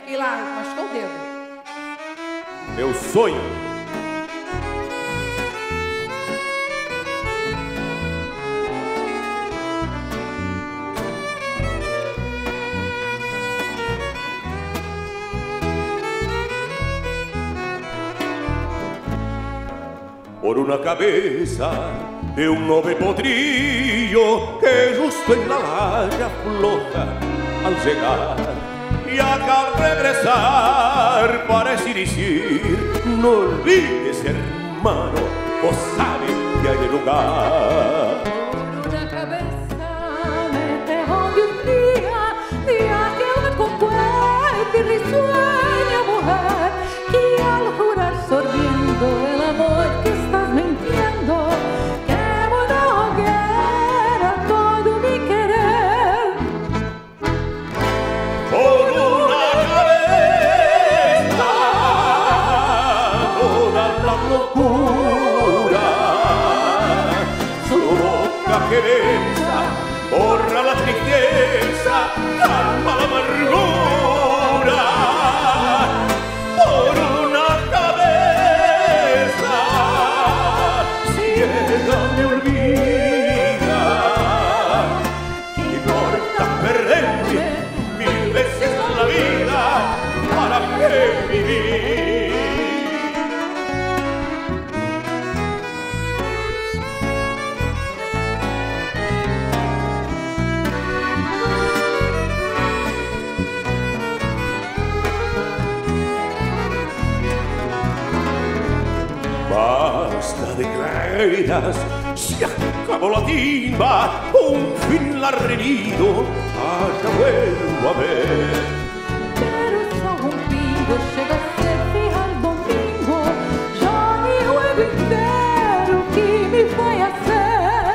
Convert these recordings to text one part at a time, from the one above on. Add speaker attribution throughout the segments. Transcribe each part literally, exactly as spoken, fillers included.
Speaker 1: E lá, machucou o dedo.
Speaker 2: Meu sonho. Por una cabeza de un nove potrillo que justo en la valla flota al llegar y acá al regresar parece decir: no olvides, hermano, vos sabes que hay lugar.
Speaker 3: Por una cabeza me dejó de un día, día que me concuerda y risueña mujer, que al jurar sorbiendo el amor que estás mintiendo, quemo una hoguera todo mi querer.
Speaker 2: Por una cabeza toda la locura, su boca que besa borra la tristeza, calma la amargura. Por una cabeza ciega me olvida, que importa perderme mil veces la vida, ¿para qué vivir? Basta de creerás, se acabó la timba, un fin la reñido, allá vuelvo a ver.
Speaker 3: Pero só um pingo chega a ser fijar domingo, já ni juego inteiro que me vai hacer.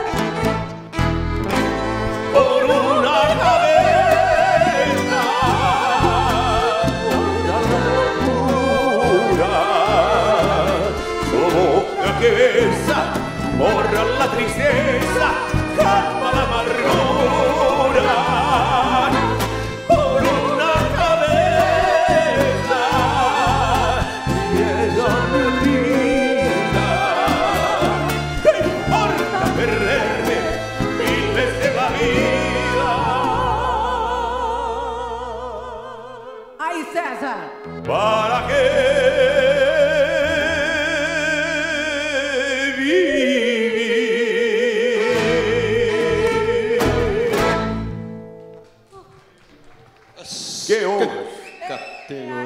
Speaker 2: Por una cabeza toda la locura, su boca que besa borra la tristeza, calma la amargura. Por una cabeza ciega me olvida, ¿qué importa perderme mil veces la vida?
Speaker 1: Aí, César.
Speaker 2: ¿Para qué vivir? ¡Qué obra!
Speaker 4: Categoría.